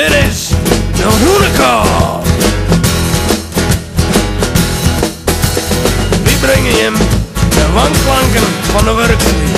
Dit is de Hûnekop. Die brengen je de wanklanken van de werkelijkheid.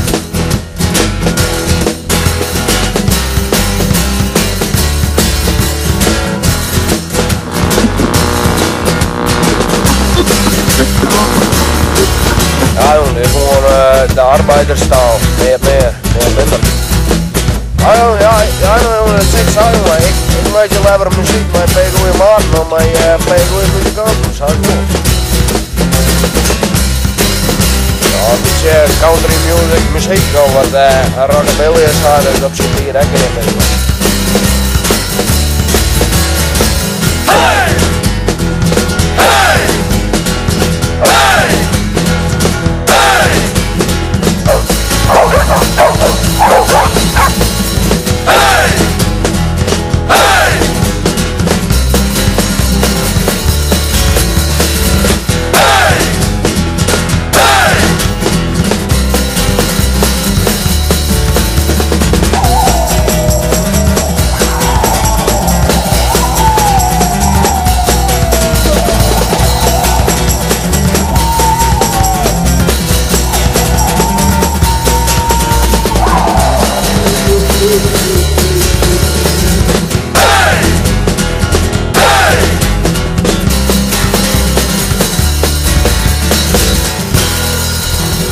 Ja jongen, dit is gewoon de arbeiderstaal. Meer minder. Ja jongen, dat zit zo jongen. Ik weet je liever muziek met goede maart dan met goede muzikanten. Zo goed. Ja, een beetje country music, muziek of wat rockabilly is hard, dus dat zit hier ook in. Hey! Hey! Hey!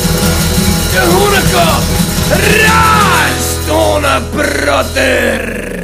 De Hûnekop, raast ohne brotter.